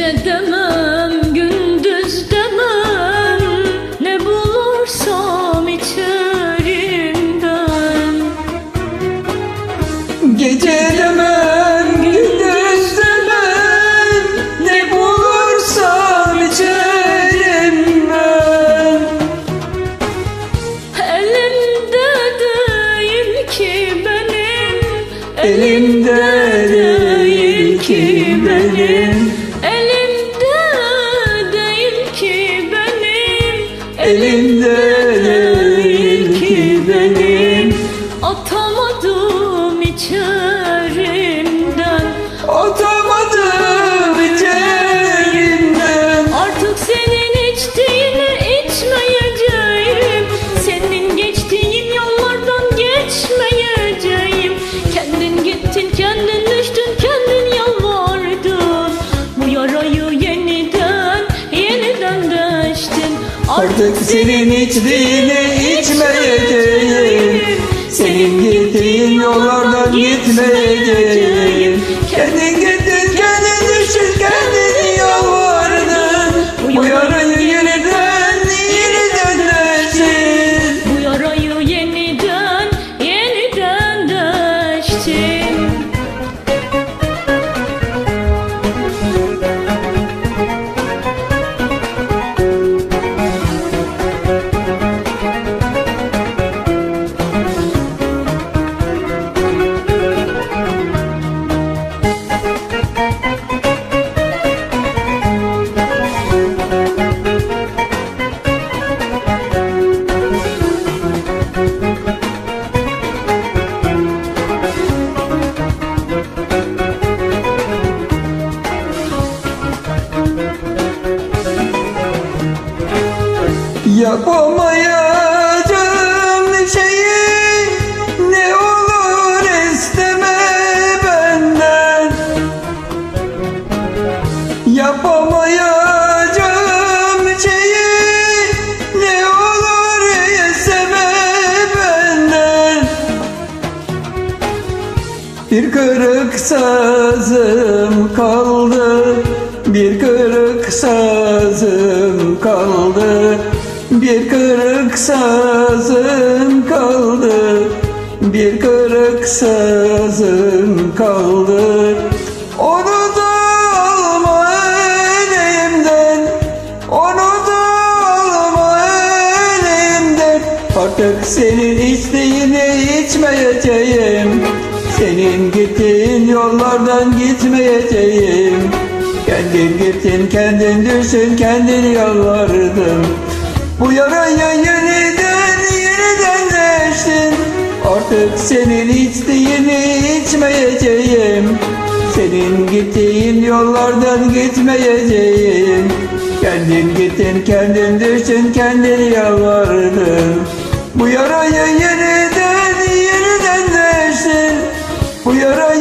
Gece demem, gündüz demem, ne bulursam içerimden. Gece demem, gündüz demem, ne bulursam içerimden. Elimde değil ki benim, Elimde değil ki benim, elimde değil ki benim, elimde değil ki benim. Atamadım içerimden, Atamadım içerimden. artık senin içtiğini içmeyeceğim, senin geçtiğin yollardan geçmeyeceğim. Kendin gittin, kendin düştün, kendin yalvardın, bu yarayı yeniden deştin. Artık senin içtiğini içmeyeceğim, senin gittiğin yollardan gitmeyeceğim. Kendin gittin, kendin düştün, kendin yalvardın, bu yarayı yeniden deştin. Bu yarayı yeniden deştin. Yapamayacağım şeyi ne olur isteme benden. Yapamayacağım şeyi ne olur isteme benden. Bir kırık sazım kaldı, bir kırık sazım kaldı, bir kırık sazım kaldı, bir kırık sazım kaldı. Onu da alma elimden, onu da alma elimden. Artık senin isteğini içmeyeceğim, senin gittiğin yollardan gitmeyeceğim. Kendin gittin, kendin düştün, kendin yalvardın, bu yarayı yeniden deştin. Artık senin içtiğini içmeyeceğim, senin gittiğin yollardan gitmeyeceğim. Kendin gittin, kendin düştün, kendin yalvardın, bu yarayı yeniden deştin. Bu yarayı